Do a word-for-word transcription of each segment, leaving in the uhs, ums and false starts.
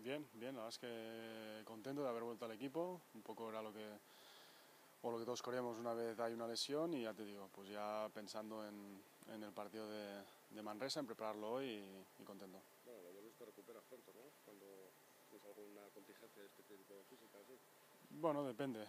Bien, bien, la verdad es que contento de haber vuelto al equipo, un poco era lo que, o lo que todos queríamos una vez hay una lesión y ya te digo, pues ya pensando en, en el partido de, de Manresa, en prepararlo hoy y, y contento. Bueno, lo hemos visto recuperas pronto, ¿no? Cuando tienes alguna contingencia de este tipo física, ¿sí? Bueno, depende.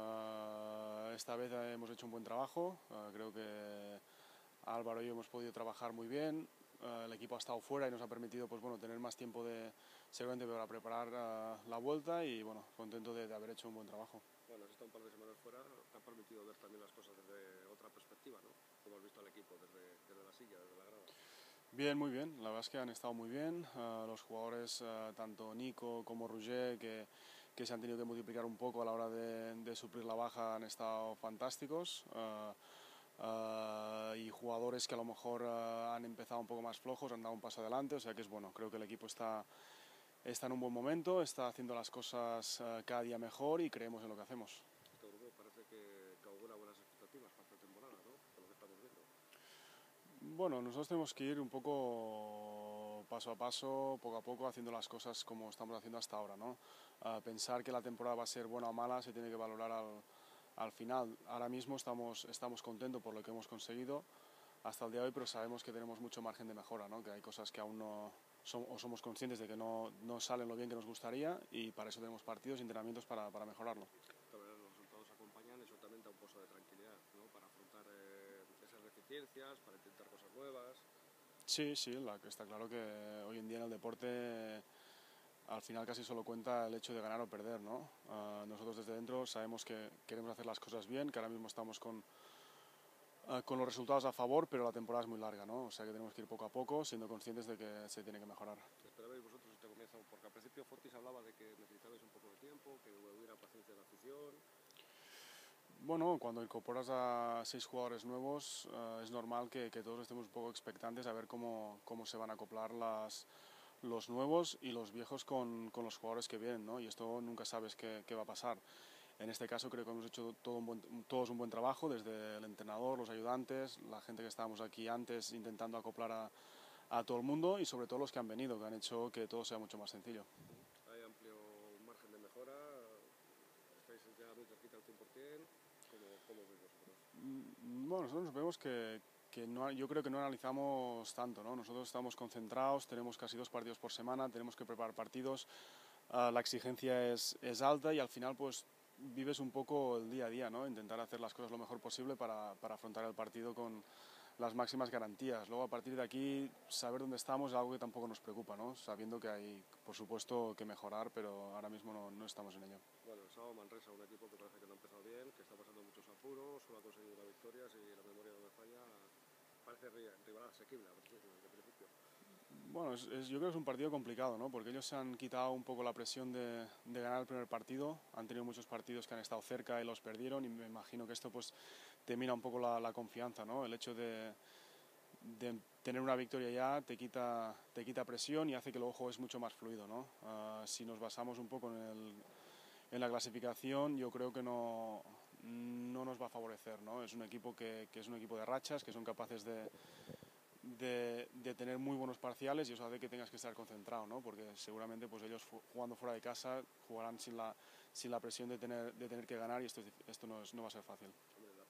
Uh, esta vez hemos hecho un buen trabajo, uh, creo que Álvaro y yo hemos podido trabajar muy bien. Uh, el equipo ha estado fuera y nos ha permitido pues, bueno, tener más tiempo de, seguramente para preparar uh, la vuelta y bueno, contento de, de haber hecho un buen trabajo. Bueno, has estado un par de semanas fuera, te ha permitido ver también las cosas desde otra perspectiva, ¿no? Como has visto al equipo desde, desde la silla, desde la grada. Bien, muy bien, la verdad es que han estado muy bien, uh, los jugadores, uh, tanto Nico como Roger, que, que se han tenido que multiplicar un poco a la hora de, de suplir la baja, han estado fantásticos. Uh, Uh, y jugadores que a lo mejor uh, han empezado un poco más flojos, han dado un paso adelante, o sea que es bueno, creo que el equipo está, está en un buen momento, está haciendo las cosas uh, cada día mejor y creemos en lo que hacemos. Este grupo parece que, que augura buenas expectativas para esta temporada, ¿no? Por lo que estamos viendo. Bueno, nosotros tenemos que ir un poco paso a paso, poco a poco, haciendo las cosas como estamos haciendo hasta ahora, ¿no? Uh, pensar que la temporada va a ser buena o mala se tiene que valorar al, al final. Ahora mismo estamos, estamos contentos por lo que hemos conseguido hasta el día de hoy, pero sabemos que tenemos mucho margen de mejora, ¿no? Que hay cosas que aún no son, o somos conscientes de que no, no salen lo bien que nos gustaría y para eso tenemos partidos y entrenamientos para, para mejorarlo. Esta verdad, los resultados acompañan, eso también da un pozo de tranquilidad, ¿no? Para afrontar eh, esas deficiencias, para intentar cosas nuevas. Sí, sí, la, está claro que hoy en día en el deporte al final casi solo cuenta el hecho de ganar o perder, ¿no? Uh, nosotros desde dentro sabemos que queremos hacer las cosas bien, que ahora mismo estamos con, uh, con los resultados a favor, pero la temporada es muy larga, ¿no? O sea que tenemos que ir poco a poco, siendo conscientes de que se tiene que mejorar. Esperabais vosotros este comienzo, porque al principio Fortis hablaba de que necesitabais un poco de tiempo, que hubiera paciencia de la afición. Bueno, cuando incorporas a seis jugadores nuevos uh, es normal que, que todos estemos un poco expectantes a ver cómo, cómo se van a acoplar las, los nuevos y los viejos con, con los jugadores que vienen, ¿no? Y esto nunca sabes qué, qué va a pasar. En este caso creo que hemos hecho todo un buen, todos un buen trabajo, desde el entrenador, los ayudantes, la gente que estábamos aquí antes intentando acoplar a, a todo el mundo y sobre todo los que han venido, que han hecho que todo sea mucho más sencillo. Hay amplio margen de mejora, estáis ya muy cerquita al cien por cien. ¿Cómo, cómo veis vosotros? Bueno, nosotros vemos que, que no, yo creo que no analizamos tanto, ¿no? Nosotros estamos concentrados, tenemos casi dos partidos por semana, tenemos que preparar partidos, uh, la exigencia es, es alta y al final pues vives un poco el día a día, ¿no? Intentar hacer las cosas lo mejor posible para, para afrontar el partido con las máximas garantías. Luego a partir de aquí saber dónde estamos es algo que tampoco nos preocupa, ¿no? Sabiendo que hay por supuesto que mejorar, pero ahora mismo no, no estamos en ello. Bueno, el sábado Manresa, un equipo que parece que no ha empezado bien, que está pasando muchos apuros, solo ha conseguido una victoria, si la memoria no me falla, parece rival asequible desde el principio. Bueno, es, es, yo creo que es un partido complicado, ¿no? Porque ellos se han quitado un poco la presión de, de ganar el primer partido, han tenido muchos partidos que han estado cerca y los perdieron y me imagino que esto pues te mina un poco la, la confianza, ¿no? El hecho de, de tener una victoria ya te quita, te quita presión y hace que el juego es mucho más fluido, ¿no? Uh, si nos basamos un poco en, el, en la clasificación, yo creo que no, no nos va a favorecer, ¿no? Es un equipo que, que es un equipo de rachas, que son capaces de De, de tener muy buenos parciales y eso hace que tengas que estar concentrado, ¿no? Porque seguramente pues ellos jugando fuera de casa jugarán sin la, sin la presión de tener, de tener que ganar y esto, esto no, es, no va a ser fácil.